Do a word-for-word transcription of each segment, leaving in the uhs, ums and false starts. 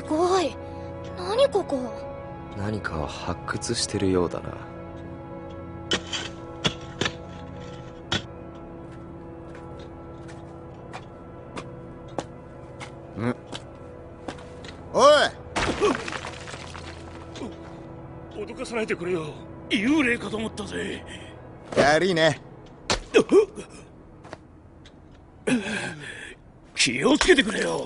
ごい。何ここ。 何かを発掘してるようだな。んおい、 脅かさないでくれよ。幽霊かと思ったぜ。 悪いね。 気をつけてくれよ。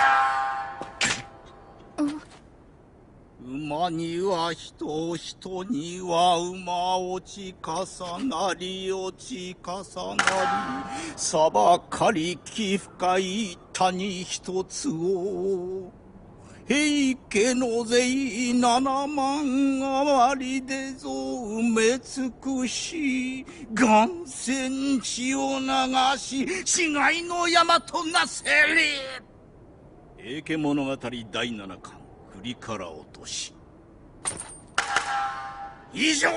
馬には人、人には馬、落ち重なり落ち重なり、裁かりき深い谷一つを、平家の勢七万余りでぞ埋め尽くし、岩泉血を流し、死骸の山となせり。平家物語だいななかん、振りから落とし。以上。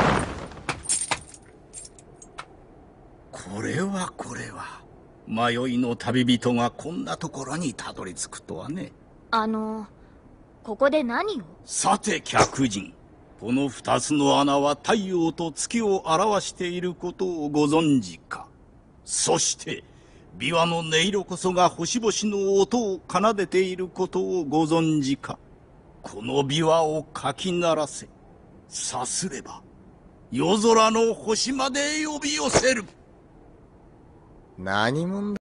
これはこれは、迷いの旅人がこんなところにたどり着くとはね。 あのここで何を。 さて客人、この二つの穴は太陽と月を表していることをご存知か。そして琵琶の音色こそが星々の音を奏でていることをご存知か。この琵琶をかき鳴らせ、さすれば夜空の星まで呼び寄せる。 何者だ。